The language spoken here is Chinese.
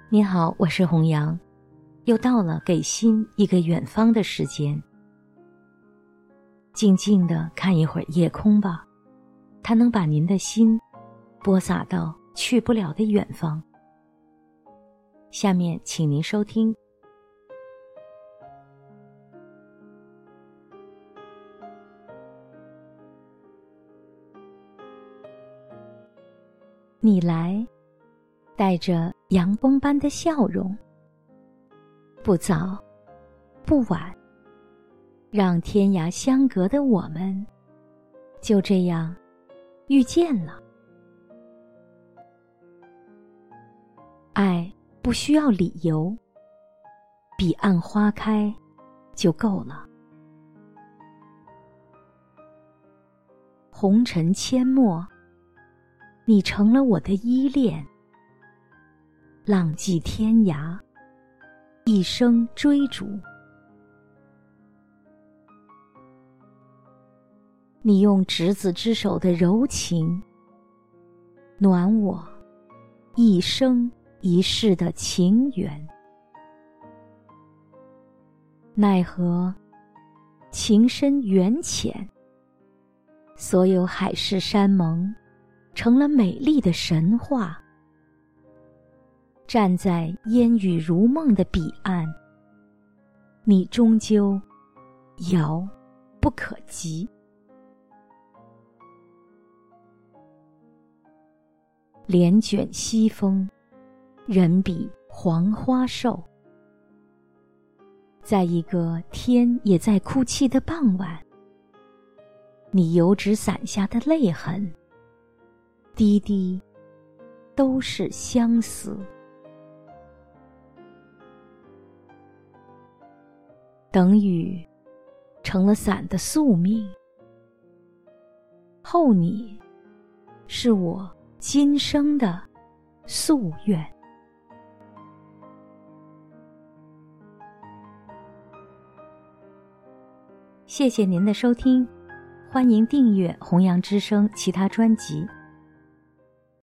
你好，我是洪阳，又到了给心一个远方的时间。静静地看一会儿夜空吧，它能把您的心播撒到去不了的远方。下面请您收听。你来，带着阳光般的笑容，不早不晚，让天涯相隔的我们就这样遇见了。爱不需要理由，彼岸花开就够了。红尘阡陌，你成了我的依恋，浪迹天涯，一生追逐。你用执子之手的柔情，暖我一生一世的情缘。奈何情深缘浅，所有海誓山盟成了美丽的神话。站在烟雨如梦的彼岸，你终究遥不可及。帘卷西风，人比黄花瘦。在一个天也在哭泣的傍晚，你油纸伞下的泪痕，滴滴都是相思。等雨成了伞的宿命，候你是我今生的夙愿。谢谢您的收听，欢迎订阅弘扬之声其他专辑。